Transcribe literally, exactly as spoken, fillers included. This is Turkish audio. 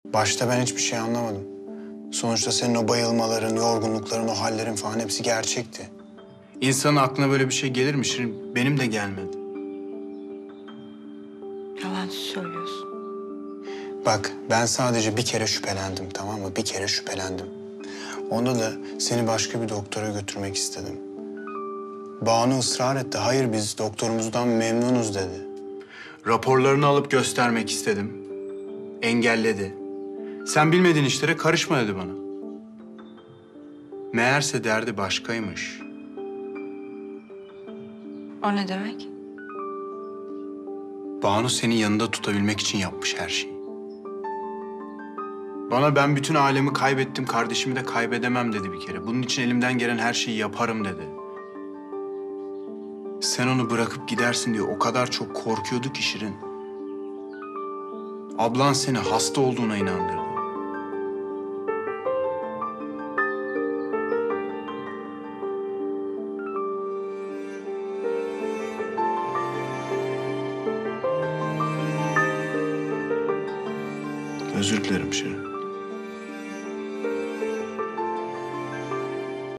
Başta ben hiçbir şey anlamadım. Sonuçta senin o bayılmaların, yorgunlukların, o hallerin falan hepsi gerçekti. İnsanın aklına böyle bir şey gelir mi Şirin? Benim de gelmedi. Yalan söylüyorsun. Bak, ben sadece bir kere şüphelendim, tamam mı? Bir kere şüphelendim. Onda da seni başka bir doktora götürmek istedim. Banu ısrar etti. Hayır, biz doktorumuzdan memnunuz dedi. Raporlarını alıp göstermek istedim. Engelledi. Sen bilmediğin işlere karışma dedi bana. Meğerse derdi başkaymış. O ne demek? Banu seni yanında tutabilmek için yapmış her şeyi. Bana ben bütün alemi kaybettim, kardeşimi de kaybedemem dedi bir kere. Bunun için elimden gelen her şeyi yaparım dedi. Sen onu bırakıp gidersin diye o kadar çok korkuyordu ki Şirin. Ablan seni hasta olduğuna inandırdı. Özür dilerim Şirin.